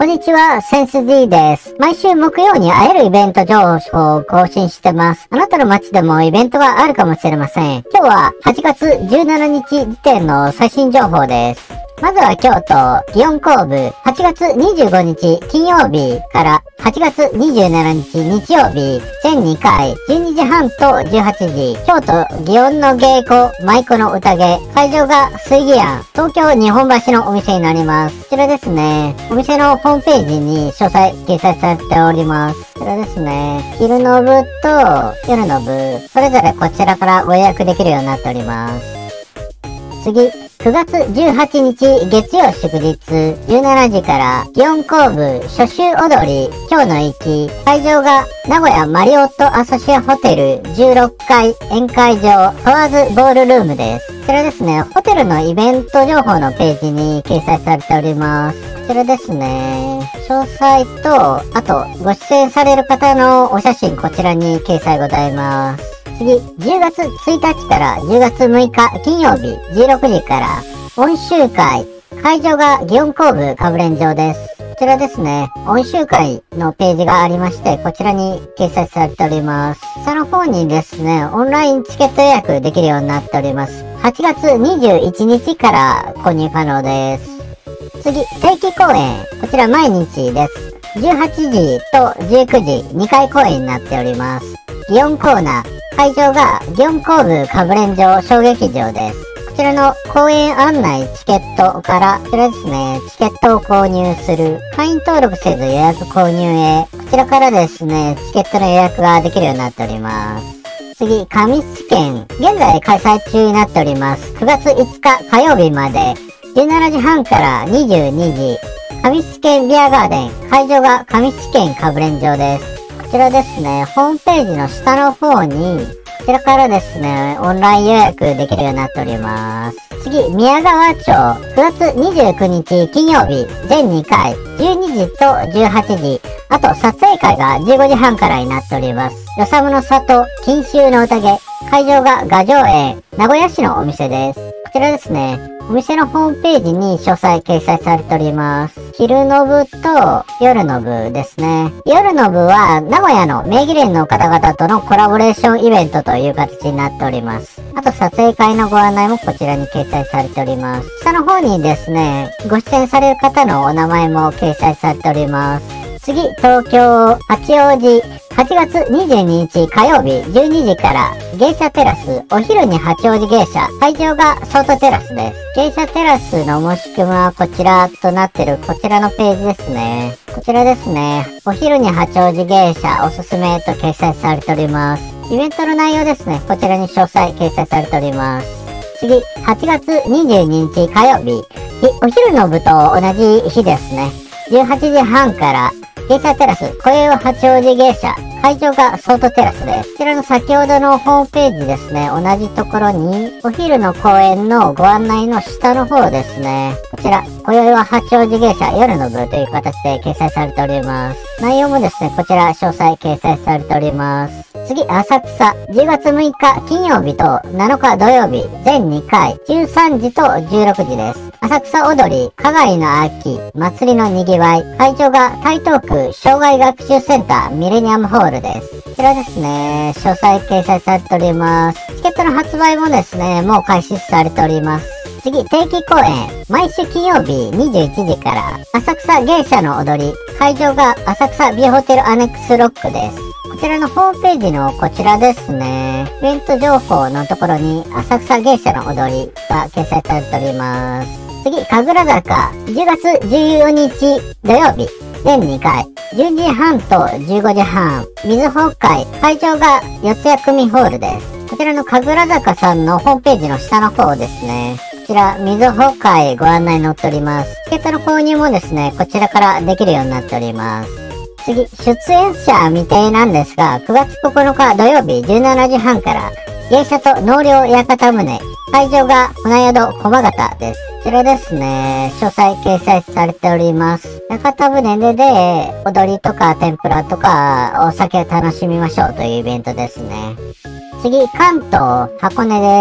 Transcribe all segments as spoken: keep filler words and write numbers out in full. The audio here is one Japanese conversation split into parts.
こんにちは、センス D です。毎週木曜に会えるイベント情報を更新してます。あなたの街でもイベントがあるかもしれません。今日ははちがつじゅうしちにち時点の最新情報です。まずは京都、祇園工部、はちがつにじゅうごにち金曜日からはちがつにじゅうしちにち日曜日、全にかい、じゅうにじはんとじゅうはちじ、京都、祇園の芸妓、舞妓の宴、会場が水義庵、東京日本橋のお店になります。こちらですね、お店のホームページに詳細掲載されております。こちらですね、昼の部と夜の部、それぞれこちらからご予約できるようになっております。次、くがつじゅうはちにち月曜祝日じゅうしちじから祇園工部初秋踊り今日の行き、会場が名古屋マリオットアソシアホテルじゅうろっかい宴会場フォアーズボールルームです。こちらですね、ホテルのイベント情報のページに掲載されております。こちらですね、詳細と、あとご出演される方のお写真こちらに掲載ございます。次、じゅうがつついたちからじゅうがつむいか金曜日じゅうろくじから温州会、会場が祇園工部かぶれん場です。こちらですね、温州会のページがありまして、こちらに掲載されております。下の方にですね、オンラインチケット予約できるようになっております。はちがつにじゅういちにちから購入可能です。次、定期公演、こちら毎日です。じゅうはちじとじゅうくじ、にかい公演になっております。祇園コーナー、会場が祇園工部かぶれん場小劇場です。こちらの公演案内チケットから、こちらですね、チケットを購入する、会員登録せず予約購入へ、こちらからですね、チケットの予約ができるようになっております。次、上市券、現在開催中になっております。くがついつか火曜日まで、じゅうしちじはんからにじゅうにじ、上市券ビアガーデン、会場が上市券かぶれん場です。こちらですね、ホームページの下の方に、こちらからですね、オンライン予約できるようになっております。次、宮川町、くがつにじゅうくにち金曜日、全にかい、じゅうにじとじゅうはちじ、あと撮影会がじゅうごじはんからになっております。よさむの里、錦秋の宴、会場が雅城園、名古屋市のお店です。こちらですね、お店のホームページに詳細掲載されております。昼の部と夜の部ですね。夜の部は名古屋の名義連の方々とのコラボレーションイベントという形になっております。あと撮影会のご案内もこちらに掲載されております。下の方にですね、ご出演される方のお名前も掲載されております。次、東京、八王子、はちがつにじゅうににち火曜日じゅうにじから芸者テラス、お昼に八王子芸者、会場がソートテラスです。芸者テラスの申し込みはこちらとなってるこちらのページですね。こちらですね、お昼に八王子芸者おすすめと掲載されております。イベントの内容ですね、こちらに詳細掲載されております。次、はちがつにじゅうににち火曜日、お昼の部と同じ日ですね。じゅうはちじはんから芸者テラス、小江八王子芸者、会場がソートテラスです。こちらの先ほどのホームページですね、同じところに、お昼の公演のご案内の下の方ですね、こちら、今宵は八王子芸者夜の部という形で掲載されております。内容もですね、こちら詳細掲載されております。次、浅草、じゅうがつむいか金曜日となのか土曜日、全にかい、じゅうさんじとじゅうろくじです。浅草踊り、かがりの秋、祭りのにぎわい、会場が台東区障害学習センターミレニアムホールです。こちらですね、詳細掲載されております。チケットの発売もですね、もう開始されております。次、定期公演、毎週金曜日にじゅういちじから、浅草芸者の踊り、会場が浅草ビューホテルアネックスロックです。こちらのホームページのこちらですね、イベント情報のところに浅草芸者の踊りが掲載されております。次、神楽坂、じゅうがつじゅうよっか土曜日、全にかい、じゅうじはんとじゅうごじはん、水北海、会場が四谷組ホールです。こちらの神楽坂さんのホームページの下の方ですね、こちら、水北海ご案内載っております。チケットの購入もですね、こちらからできるようになっております。次、出演者未定なんですが、くがつここのか土曜日じゅうしちじはんから、芸者と納涼屋形船、会場が船宿駒形です。こちらですね、詳細掲載されております。屋形船でで、踊りとか天ぷらとかお酒を楽しみましょうというイベントですね。次、関東箱根です。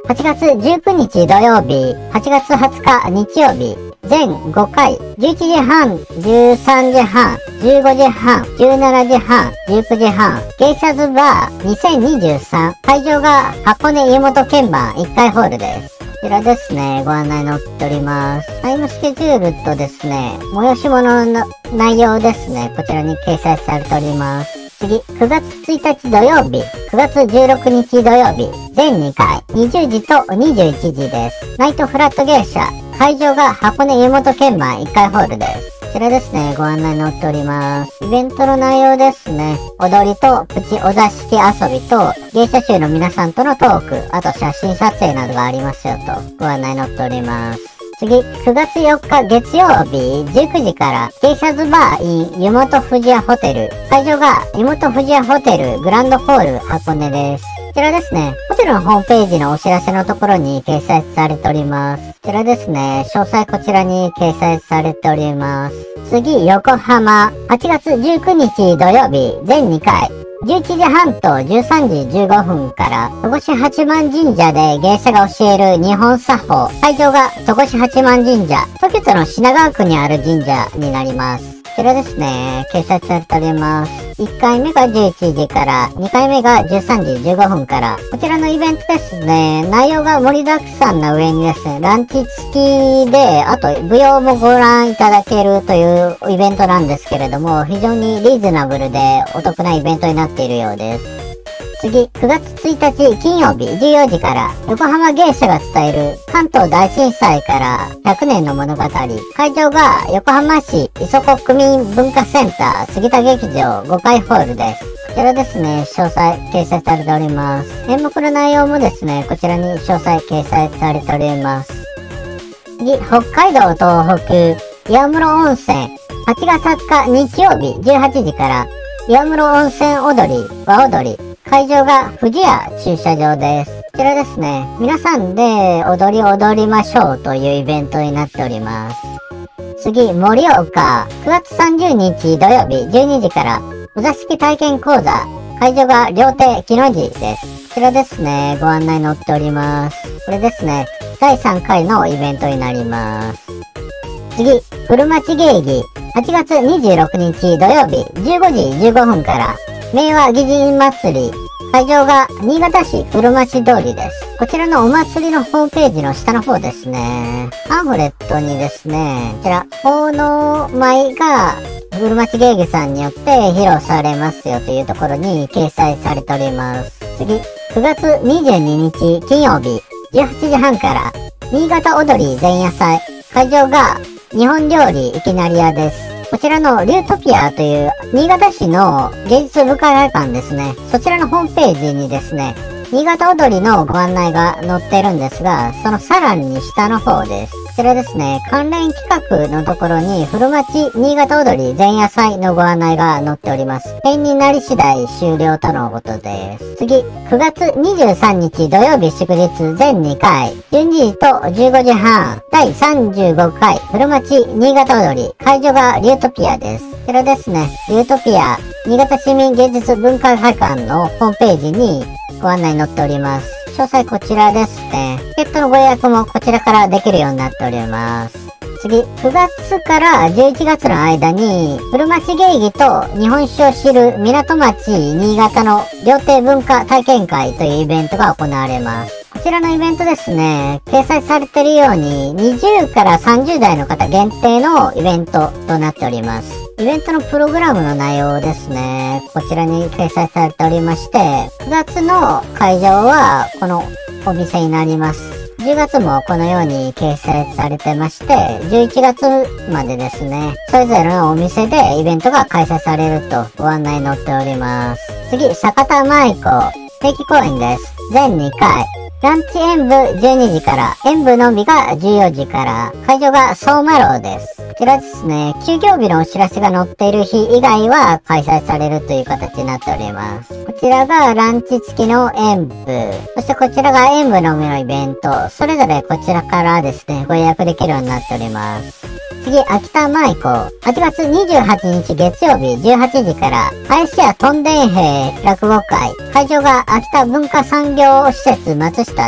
はちがつじゅうくにち土曜日、はちがつはつか日曜日、全ごかい、じゅういちじはん、じゅうさんじはん、じゅうごじはん、じゅうしちじはん、じゅうくじはん、芸者ズバーにせんにじゅうさん、会場が箱根湯本鍵盤いっかいホールです。こちらですね、ご案内載っております。タイムスケジュールとですね、催し物の内容ですね、こちらに掲載されております。次、くがつついたち土曜日、くがつじゅうろくにち土曜日、全にかい、にじゅうじとにじゅういちじです。ナイトフラット芸者、会場が箱根湯本鍵盤いっかいホールです。こちらですね、ご案内載っております。イベントの内容ですね。踊りとプチお座敷遊びと芸者集の皆さんとのトーク、あと写真撮影などがありますよとご案内載っております。次、くがつよっか月曜日じゅうくじから芸者ズバー in 湯本富士屋ホテル。会場が湯本富士屋ホテルグランドホール箱根です。こちらですね、ホテルのホームページのお知らせのところに掲載されております。こちらですね、詳細こちらに掲載されております。次、横浜、はちがつじゅうくにち土曜日、全にかい、じゅういちじはんとじゅうさんじじゅうごふんから、戸越八幡神社で芸者が教える日本作法。会場が戸越八幡神社、東京都の品川区にある神社になります。こちらですね、掲載されております。いっかいめがじゅういちじから、にかいめがじゅうさんじじゅうごふんから、こちらのイベントですね、内容が盛りだくさんな上にですね、ランチ付きで、あと舞踊もご覧いただけるというイベントなんですけれども、非常にリーズナブルでお得なイベントになっているようです。次、くがつついたち金曜日じゅうよじから、横浜芸者が伝える関東大震災からひゃくねんの物語。会場が横浜市磯子区民文化センター杉田劇場ごかいホールです。こちらですね、詳細掲載されております。演目の内容もですね、こちらに詳細掲載されております。次、北海道東北、岩室温泉、はちがつはつか日曜日じゅうはちじから、岩室温泉踊り、和踊り、会場が富士屋駐車場です。こちらですね、皆さんで踊り踊りましょうというイベントになっております。次、盛岡、くがつさんじゅうにち土曜日じゅうにじから、お座敷体験講座、会場が両手木の字です。こちらですね、ご案内載っております。これですね、だいさんかいのイベントになります。次、古町芸妓、はちがつにじゅうろくにち土曜日じゅうごじじゅうごふんから、明和義人祭り、会場が新潟市古町通りです。こちらのお祭りのホームページの下の方ですね。パンフレットにですね、こちら、奉納舞が古町芸妓さんによって披露されますよというところに掲載されております。次、くがつにじゅうににち金曜日じゅうはちじはんから、新潟踊り前夜祭、会場が日本料理いきなり屋です。こちらのリュートピアという新潟市の芸術文化会館ですね。そちらのホームページにですね、新潟踊りのご案内が載ってるんですが、そのさらに下の方です。こちらですね、関連企画のところに古町新潟踊り前夜祭のご案内が載っております。編になり次第終了とのことです。次、くがつにじゅうさんにち土曜日祝日全にかい、じゅうにじとじゅうごじはん、だいさんじゅうごかい古町新潟踊り、会場がリュートピアです。こちらですね、リュートピア新潟市民芸術文化会館のホームページにご案内載っております。詳細こちらですね。チケットのご予約もこちらからできるようになっております。次、くがつからじゅういちがつの間に、古町芸妓と日本酒を知る港町新潟の料亭文化体験会というイベントが行われます。こちらのイベントですね、掲載されているように、にじゅうからさんじゅうだいの方限定のイベントとなっております。イベントのプログラムの内容ですね、こちらに掲載されておりまして、くがつの会場はこのお店になります。じゅうがつもこのように掲載されてまして、じゅういちがつまでですね、それぞれのお店でイベントが開催されるとご案内載っております。次、酒田舞子、定期公演です。全にかい。ランチ演舞じゅうにじから、演舞のみがじゅうよじから、会場が相馬楼です。こちらですね、休業日のお知らせが載っている日以外は開催されるという形になっております。こちらがランチ付きの演舞、そしてこちらが演舞のみのイベント、それぞれこちらからですね、ご予約できるようになっております。次、秋田舞子。はちがつにじゅうはちにち月曜日じゅうはちじから、林家とんでん兵落語会。会場が秋田文化産業施設松下です。こ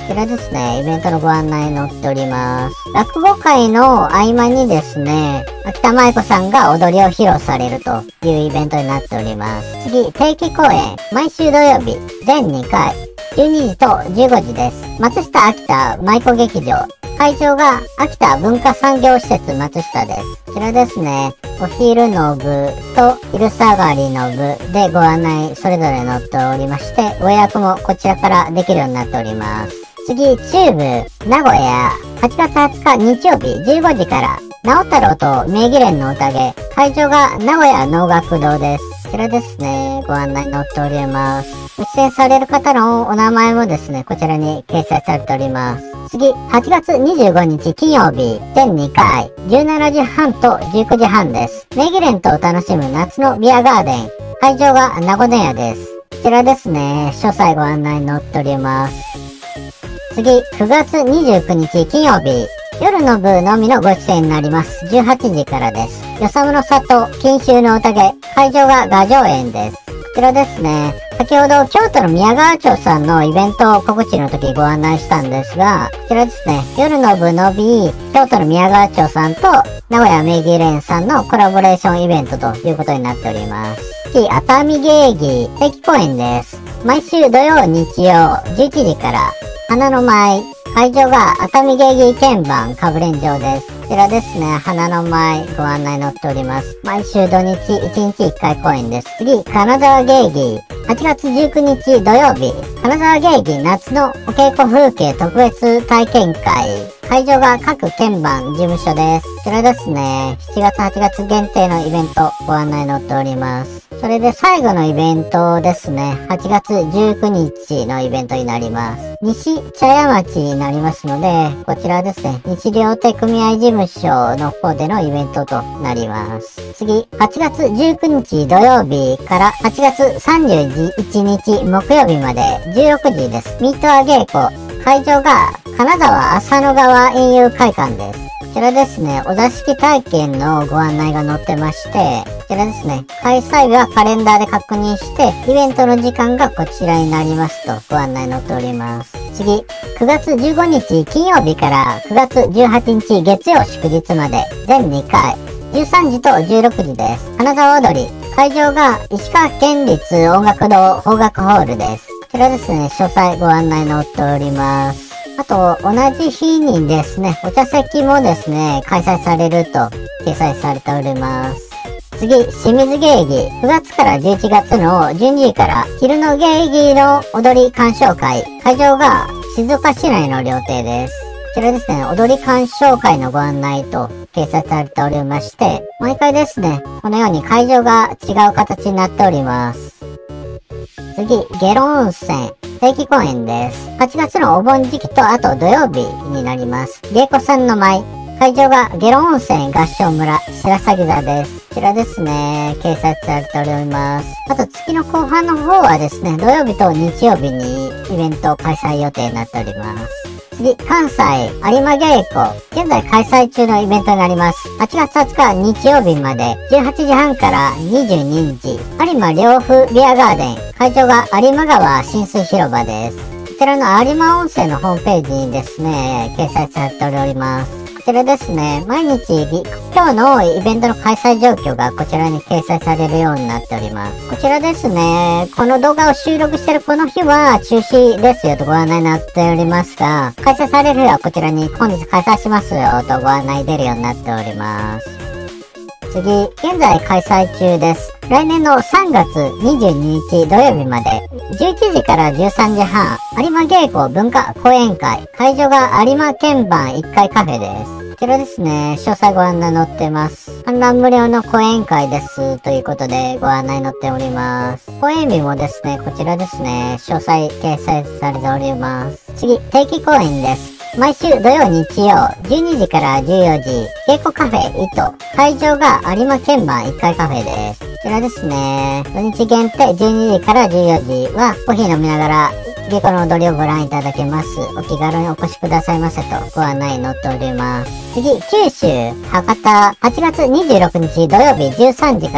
こちらですね、イベントのご案内載っております。落語会の合間にですね、秋田舞子さんが踊りを披露されるというイベントになっております。次、定期公演、毎週土曜日、全にかい、じゅうにじとじゅうごじです。松下秋田舞子劇場。会場が秋田文化産業施設松下です。こちらですね、お昼の部と昼下がりの部でご案内それぞれ載っておりまして、ご予約もこちらからできるようになっております。次、中部、名古屋、はちがつはつか日曜日じゅうごじから、直太朗と名義連の宴、会場が名古屋能楽堂です。こちらですね、ご案内載っております。ご出演される方のお名前もですね、こちらに掲載されております。次、はちがつにじゅうごにち金曜日、全にかい、じゅうしちじはんとじゅうくじはんです。名義連と楽しむ夏のビアガーデン、会場が名古屋です。こちらですね、詳細ご案内載っております。次、くがつにじゅうくにち金曜日、夜の部のみのご出演になります。じゅうはちじからです。よさむの里、錦秋の宴、会場が雅城園です。こちらですね。先ほど京都の宮川町さんのイベント告知の時ご案内したんですが、こちらですね。夜の部のみ、京都の宮川町さんと名古屋名義連さんのコラボレーションイベントということになっております。次、熱海芸戯定期公演です。毎週土曜日曜じゅういちじから、花の舞、会場が熱海芸妓鍵盤かぶれん場です。こちらですね、花の舞ご案内載っております。毎週土日いちにちいっかい公演です。次、金沢芸妓。はちがつじゅうくにち土曜日、金沢芸妓夏のお稽古風景特別体験会。会場が各鍵盤事務所です。こちらですね、しちがつはちがつ限定のイベントご案内載っております。それで最後のイベントですね、はちがつじゅうくにちのイベントになります。西茶屋町になりますので、こちらですね、西両手組合事務所の方でのイベントとなります。次、はちがつじゅうくにち土曜日からはちがつさんじゅういちにち木曜日までじゅうろくじです。ミートア稽古。会場が金沢浅野川園遊会館です。こちらですね、お座敷体験のご案内が載ってまして、こちらですね、開催日はカレンダーで確認して、イベントの時間がこちらになりますとご案内載っております。次、くがつじゅうごにち金曜日からくがつじゅうはちにち月曜祝日まで全にかい、じゅうさんじとじゅうろくじです。金沢踊り。会場が石川県立音楽堂邦楽ホールです。こちらですね、詳細ご案内載っております。あと、同じ日にですね、お茶席もですね、開催されると掲載されております。次、清水芸妓。くがつからじゅういちがつのじゅうにじから昼の芸妓の踊り鑑賞会。会場が静岡市内の料亭です。こちらですね、踊り鑑賞会のご案内と掲載されておりまして、毎回ですね、このように会場が違う形になっております。次、下呂温泉。定期公演です。はちがつのお盆時期とあと土曜日になります。芸妓さんの舞。会場が下呂温泉合唱村白鷺座です。こちらですね、掲載されております。あと月の後半の方はですね、土曜日と日曜日にイベント開催予定になっております。次、関西有馬芸妓。現在開催中のイベントになります。はちがつはつか日曜日までじゅうはちじはんからにじゅうにじ。有馬両府ビアガーデン。会場が有馬川浸水広場です。こちらの有馬温泉のホームページにですね、掲載されております。こちらですね、毎日、今日のイベントの開催状況がこちらに掲載されるようになっております。こちらですね、この動画を収録しているこの日は中止ですよとご案内になっておりますが、開催される日はこちらに本日開催しますよとご案内出るようになっております。次、現在開催中です。来年のさんがつにじゅうににち土曜日まで、じゅういちじからじゅうさんじはん、有馬芸妓文化講演会、会場が有馬鍵盤いっかいカフェです。こちらですね、詳細ご案内載ってます。観覧無料の講演会です。ということでご案内載っております。講演日もですね、こちらですね、詳細掲載されております。次、定期公演です。毎週土曜日曜じゅうにじからじゅうよじ、稽古カフェ糸。会場が有馬鍵盤いっかいカフェです。こちらですね、土日限定じゅうにじからじゅうよじはコーヒー飲みながら稽古の踊りをご覧いただけます。お気軽にお越しくださいませとご案内載っております。次、九州、博多、はちがつにじゅうろくにち土曜日じゅうさんじから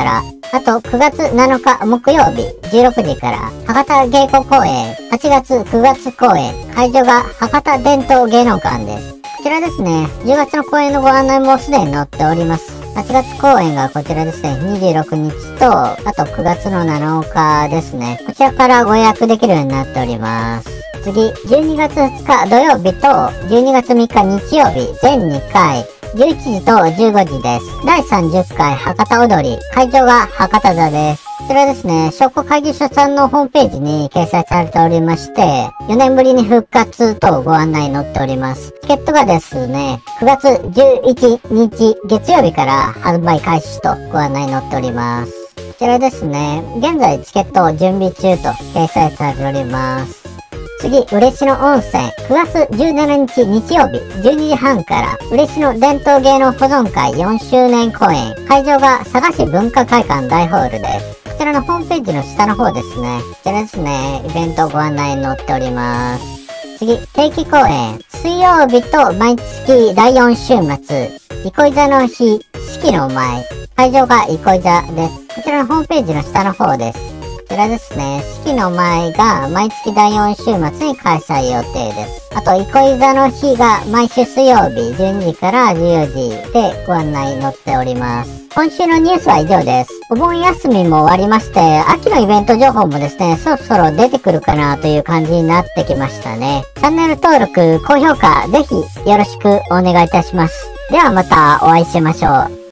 あとくがつなのか木曜日じゅうろくじから博多芸妓公演、はちがつくがつ公演、会場が博多伝統芸能館です。こちらですね、じゅうがつの公演のご案内もすでに載っております。はちがつ公演がこちらですね、にじゅうろくにちと、あとくがつのなのかですね。こちらからご予約できるようになっております。次、じゅうにがつふつか土曜日とじゅうにがつみっか日曜日、全にかい、じゅういちじとじゅうごじです。だいさんじゅっかい博多踊り、会場が博多座です。こちらですね、商工会議所さんのホームページに掲載されておりまして、よねんぶりに復活とご案内載っております。チケットがですね、くがつじゅういちにち月曜日から販売開始とご案内載っております。こちらですね、現在チケット準備中と掲載されております。次、嬉野温泉。くがつじゅうしちにち日曜日、じゅうにじはんから、嬉野伝統芸能保存会よんしゅうねん公演。会場が佐賀市文化会館大ホールです。こちらのホームページの下の方ですね。こちらですね、イベントご案内載っております。次、定期公演。水曜日と毎月だいよん週末、憩い座の日、四季の舞。会場が憩い座です。こちらのホームページの下の方です。こちらですね、四季の舞が毎月だいよん週末に開催予定です。あと、憩い座の日が毎週水曜日じゅうにじからじゅうよじでご案内載っております。今週のニュースは以上です。お盆休みも終わりまして、秋のイベント情報もですね、そろそろ出てくるかなという感じになってきましたね。チャンネル登録、高評価、ぜひよろしくお願いいたします。ではまたお会いしましょう。